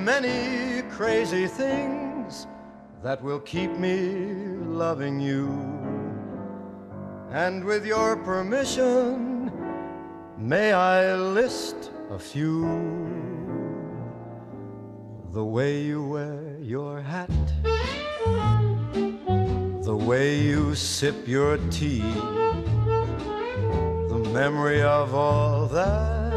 many crazy things that will keep me loving you. And with your permission, may I list a few? The way you wear your hat, the way you sip your tea, the memory of all that.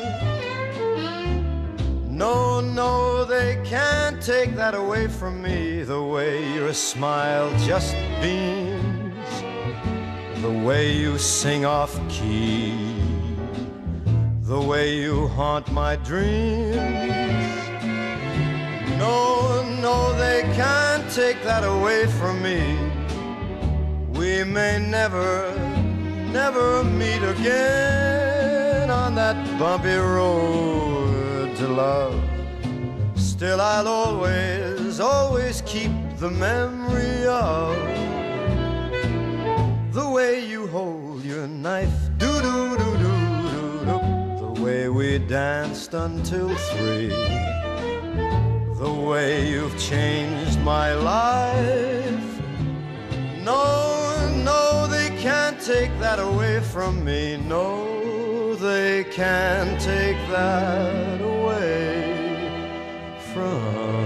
No, no, they can't take that away from me. The way your smile just beams, the way you sing off key, the way you haunt my dreams. No, no, they can't take that away from me. We may never, never meet again on that bumpy road to love. Still I'll always, always keep the memory of the way you hold your knife, do-do-do-do-do-do, the way we danced until 3, the way you've changed my life. No, no, they can't take that away from me. No, they can't take that away from